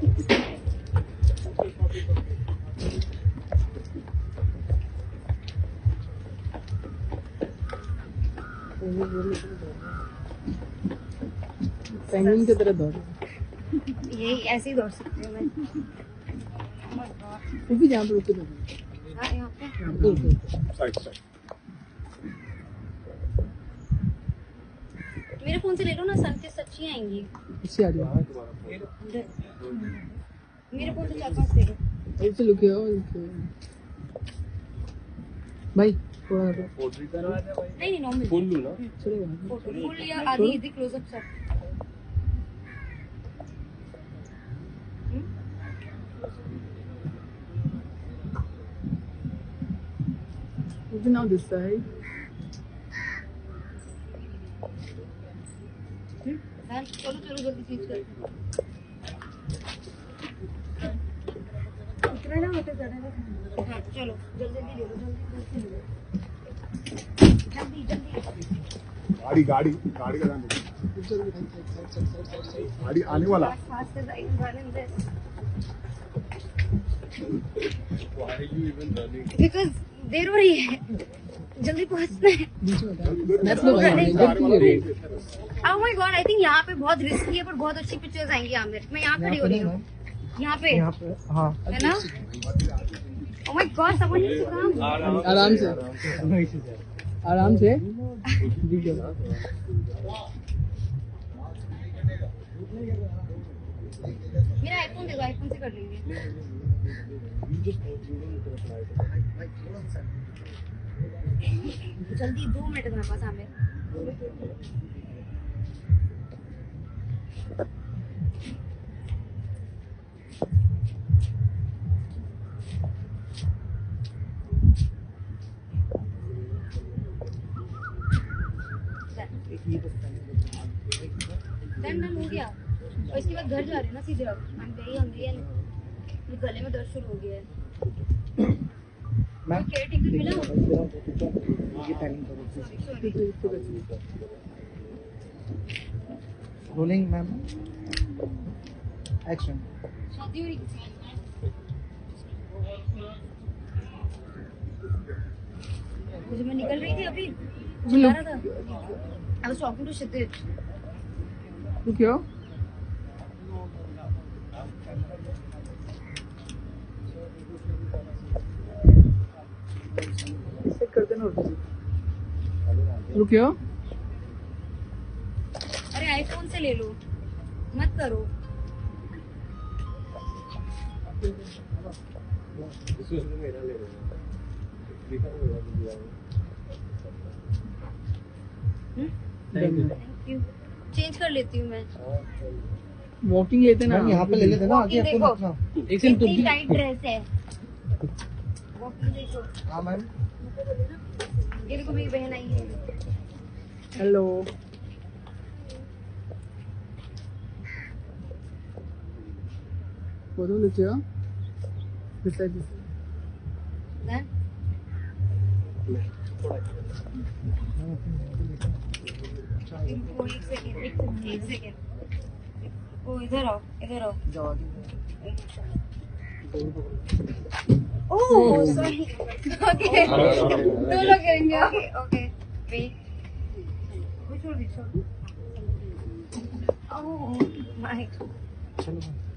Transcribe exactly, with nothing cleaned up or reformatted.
Penguin की तरह दौड़ यही ऐसे ही दौड़ सकती हूँ मैं। वो भी जहाँ पे रुके थे। हाँ यहाँ पे। Side side. मेरे फोन से ले लो ना, सनकिस अच्छी आएंगी। इससे आ रही है। मेरे फोन से चार पांच ले लो। ऐसे लुके हो भाई थोड़ा नहीं नहीं नॉर्मल फुल लूँ ना चलेगा। फुल या आधी आधी क्लोजअप सब। Even now this side. चलो चलो जल्दी चीज कर। इतना ना होते ज़्यादा ना। हाँ चलो जल्दी जल्दी ले लो जल्दी जल्दी जल्दी। गाड़ी गाड़ी गाड़ी का ध्यान रखो। गाड़ी आने वाला। Why are you even running? Because देर हो रही है, जल्दी पहुंचना है। Oh my God, I think यहाँ पे बहुत रिस्की है पर बहुत अच्छी पिक्चर्स आएंगी आमिर। मैं यहाँ खड़ी हो रही हूँ। यहाँ पे यहाँ पे हाँ है ना? Oh my God, someone needs to come. आराम से आराम से मेरा आईफोन दे दो, आईफोन से कर लेंगे। जल्दी दो मिनट मेरे पास आमिर। डन डन हो गया। और इसके बाद घर जा रहे हैं ना सीधे। अब हम गए हम गए गले में दर्द शुरू हो गया है। मैम केयर टेकर मिला? ये पैनिंग करो रोलिंग मैम एक्शन। शादी हो रही मुझे मैं निकल रही थी अभी बुला रहा था। I was talking to Shitij. तू क्या करते ना रुकियो। अरे आईफोन से ले लो मत करो। मेरा ले थैंक यू। चेंज कर लेती हूँ मैं। वॉकिंग लेते ना यहाँ पे ले लेते ना आगे देखो एक सेकंड इतनी टाइट ड्रेस है। वॉकिंग देखो। हाँ मैम ये देखो मेरी बहन आई है। हेलो फोटो लेते हो दिस दिस डन। एक सेकंड एक सेकंड एक सेकंड। ओ इधर आओ इधर आओ। ओह सॉरी ओके दो लोग करेंगे। ओके ओके वेट छोड़ दे छोड़। ओह माय चलो